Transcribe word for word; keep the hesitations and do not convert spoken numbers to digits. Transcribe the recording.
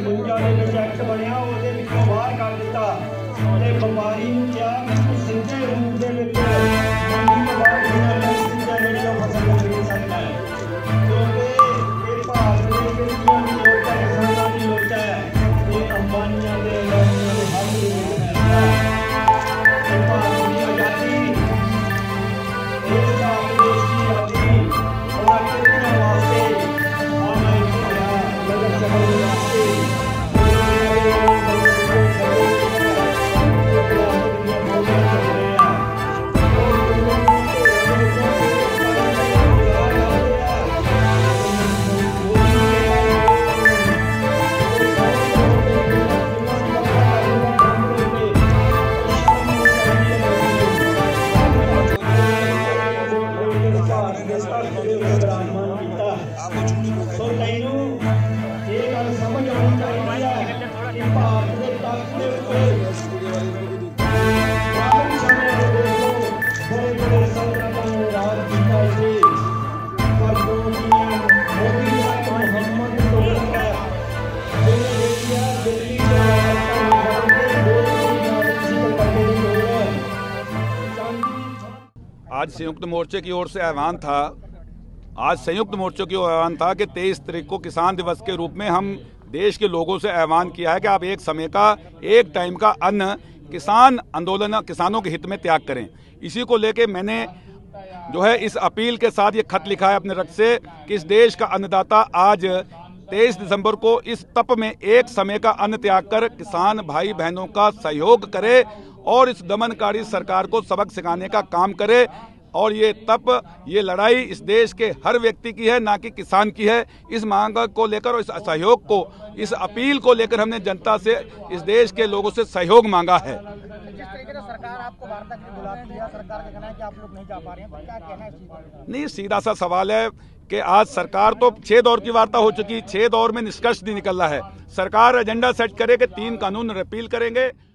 बवंजा ਦੇ ਵਿੱਚ ਐਕਟ ਬਣਿਆ ਉਹਦੇ ਵਿੱਚੋਂ ਬਾਹਰ ਕੱਢ ਦਿੱਤਾ ਤੇ ਵਪਾਰੀ ਨੂੰ ਕਿਹਾ ਕਿ ਸਿੱਧੇ ਰੂਪ ਦੇ ਵਿੱਚ ਮੰਡੀ ਤੋਂ ਬਾਹਰ ਜਿਹੜਾ ਚੀਜ਼ਾਂ ਜਿਹੜੀਆਂ ਫਸਲ ਨੂੰ ਵੇਚ ਸਕਦਾ ਹੈ ਕਿਉਂਕਿ ਇਹ ਭਾਰਤ ਦੇ ਵਿੱਚ ਲੋਕ ਹੈ ਕਿਸਾਨਾਂ ਦੀ ਲੋਕ ਹੈ ਇਹ ਅੰਬਾਨੀਆਂ ਦੇ ਲੋਕਾਂ ਦੇ ਹੱਥ ਦੇ ਵਿੱਚ ਹੈ ਇਹ ਭਾਰਤ ਦੀ ਆਜ਼ਾਦੀ ਇਹ ਭਾਰਤ ਦੇਸ਼ ਦੀ ਆਜ਼ਾਦੀ ਉਹਨਾਂ ਕਿਹਨਾਂ ਵਾਸਤੇ ਆਨਾ ਇੱਕ ਹੋਇਆ ਨਗਰ ਸਭਾ ਦੇ ਵਾਸਤੇ आज संयुक्त मोर्चे की ओर से आह्वान था आज संयुक्त मोर्चे की ओर आह्वान था कि तेईस तारीख को किसान दिवस के रूप में हम देश के लोगों से आह्वान किया है कि आप एक समय का एक टाइम का अन्न किसान आंदोलन किसानों के हित में त्याग करें। इसी को लेके मैंने जो है इस अपील के साथ ये खत लिखा है अपने रक्त से कि इस देश का अन्नदाता आज तेईस दिसंबर को इस तप में एक समय का अन्न त्याग कर किसान भाई बहनों का सहयोग करे और इस दमनकारी सरकार को सबक सिखाने का काम करे। और ये तप ये लड़ाई इस देश के हर व्यक्ति की है, ना कि किसान की है। इस मांग को लेकर और इस सहयोग को इस अपील को लेकर हमने जनता से इस देश के लोगों से सहयोग मांगा है। जिस तरीके से सरकार आपको वार्ता के लिए बुलाती है, सरकार का कहना है कि आप लोग नहीं जा पा रहे हैं, तो क्या कहना है इस चीज़ पर? नहीं, सीधा सा सवाल है कि आज सरकार तो छह दौर की वार्ता हो चुकी, छह दौर में निष्कर्ष नहीं निकल रहा है। सरकार एजेंडा सेट करे कि तीन कानून रिपील करेंगे।